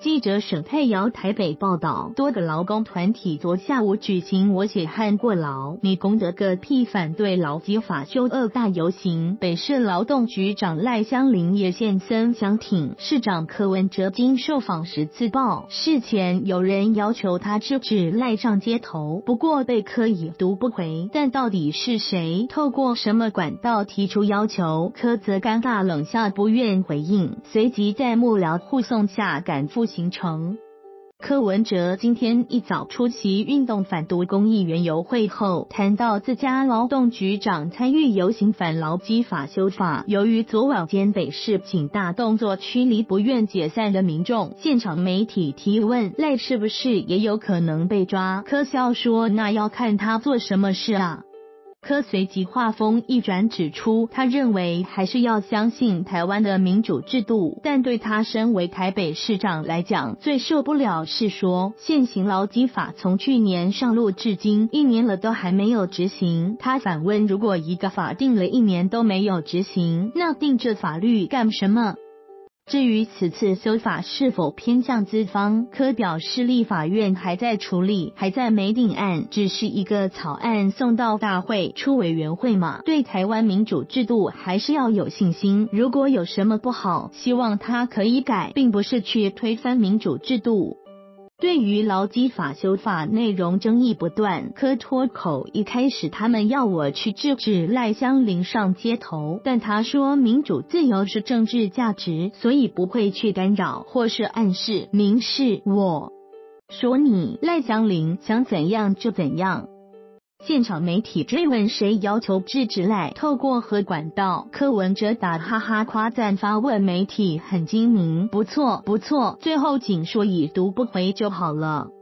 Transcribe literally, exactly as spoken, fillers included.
记者沈佩瑶台北报道，多个劳工团体昨下午举行我血汗过劳，你功德个屁反对劳基法修二大游行，北市劳动局长赖香伶也现身相挺。市长柯文哲经受访时自曝，事前有人要求他制止赖上街头，不过被柯已读不回。但到底是谁透过什么管道提出要求，柯则尴尬冷笑，不愿回应，随即在幕僚护送下赶赴行程。柯文哲今天一早出席运动反毒公益园游会后，谈到自家劳动局长参与游行反劳基法修法，由于昨晚间北市警大动作驱离不愿解散的民众，现场媒体提问赖是不是也有可能被抓，柯笑说那要看他做什么事啊。柯随即话锋一转，指出他认为还是要相信台湾的民主制度，但对他身为台北市长来讲，最受不了是说现行劳基法从去年上路至今一年了都还没有执行。他反问，如果一个法定了一年都没有执行，那定这法律干什么？至于此次修法是否偏向资方，柯表示立法院还在处理，还在没定案，只是一个草案送到大会出委员会嘛，对台湾民主制度还是要有信心，如果有什么不好，希望他可以改，并不是去推翻民主制度。对于劳基法修法内容争议不断，柯脱口一开始他们要我去制止赖香伶上街头，但他说民主自由是政治价值，所以不会去干扰或是暗示明示我说你赖香伶想怎样就怎样。现场媒体追问谁要求制止赖，透过何管道，柯文哲打哈哈夸赞发问媒体很精明，不错不错，最后仅说已读不回就好了。